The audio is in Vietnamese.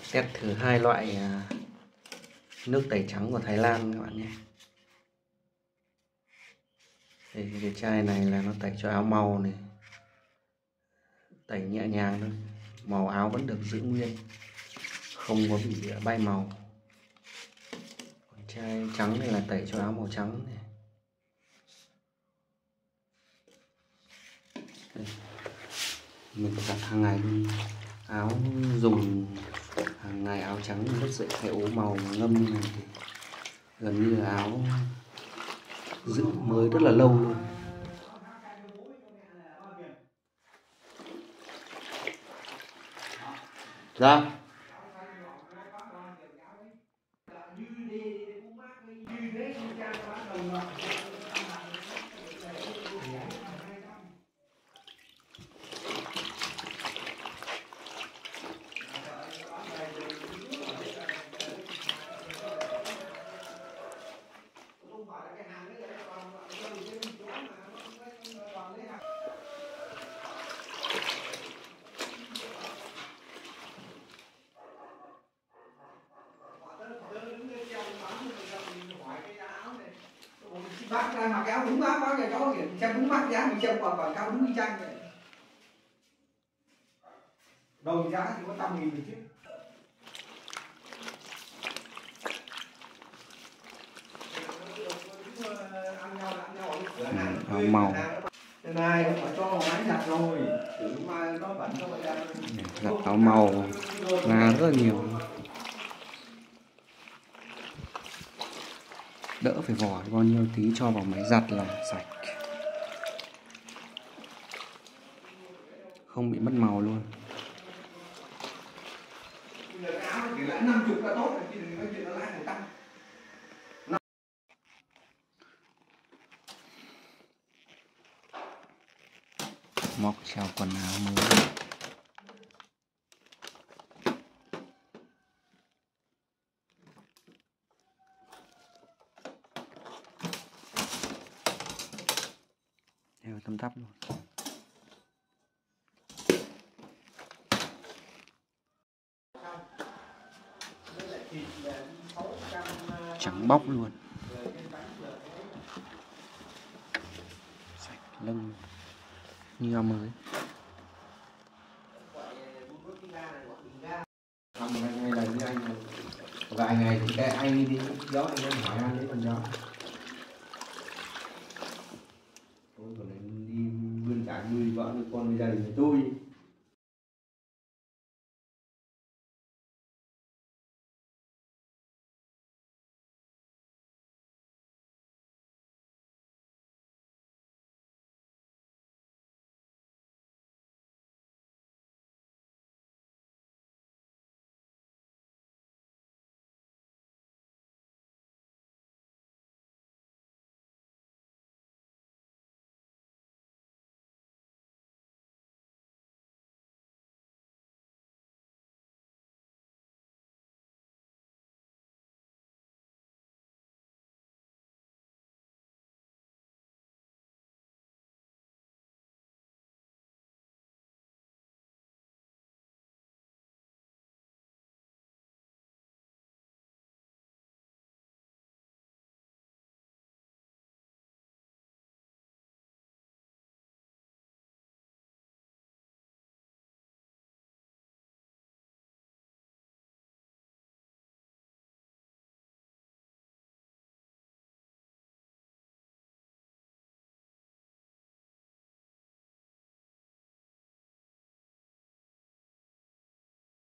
Test thử hai loại nước tẩy trắng của Thái Lan các bạn nhé. Đây, cái chai này là nó tẩy cho áo màu này, tẩy nhẹ nhàng thôi, màu áo vẫn được giữ nguyên, không có bị bay màu. Còn chai trắng này là tẩy cho áo màu trắng này. Đây. Mình giặt hàng ngày luôn, áo dùng hàng ngày, áo trắng rất dễ thay ố màu mà ngâm như này thì gần như là áo giữ mới rất là lâu luôn. Ra bác ra mặc áo đúng bác giờ cháu xem đúng mắt giá mình xem còn cao đúng y chang vậy. Đồng giá chỉ có 100.000 một chiếc. áo màu Này không phải cho máy giặt rồi, mai nó bẩn cho vậy. giặt áo màu là rất là nhiều, đỡ phải vỏ bao nhiêu, tí cho vào máy giặt là sạch, không bị mất màu luôn. Móc treo quần áo mới. Theo tăm tắp luôn. Trắng bóc luôn, sạch lông như áo mới. Ngày này với anh vài ngày thì cái anh đi gió, anh em hỏi anh lấy con gió. Tôi còn đi vươn cả nuôi vợ nuôi con nuôi gia đình tôi.